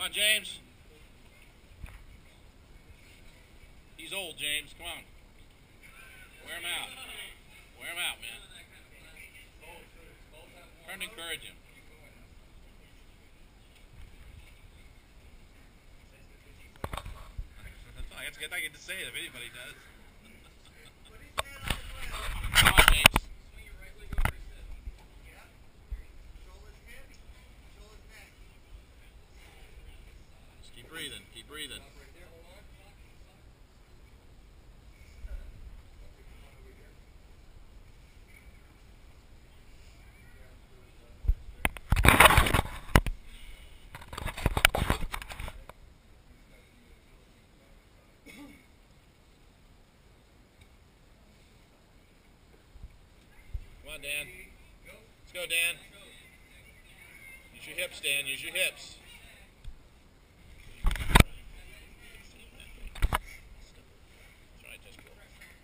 on, James. He's old, James. Come on. Wear him out. Wear him out, man. Try to encourage him. That's good. I get to say it if anybody does. Come on, James. Just keep breathing. Keep breathing. Come on, Dan. Let's go, Dan. Use your hips, Dan. Use your hips. Try just go.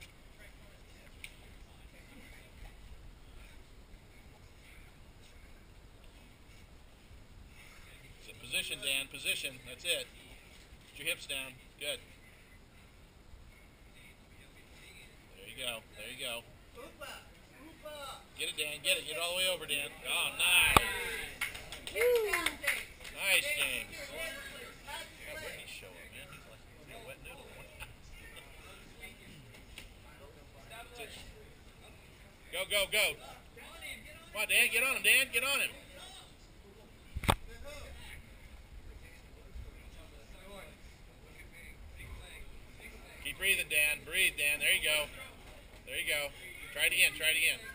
So position, Dan. Position. That's it. Put your hips down. Good. There you go. There you go. Get it, Dan. Get it. Get it all the way over, Dan. Oh, nice. Woo. Nice, James. God, where did he show up, man? He's like a wet noodle. Go, go, go. Come on, Dan. Get on him, Dan. Get on him. Keep breathing, Dan. Breathe, Dan. There you go. There you go. Try it again. Try it again.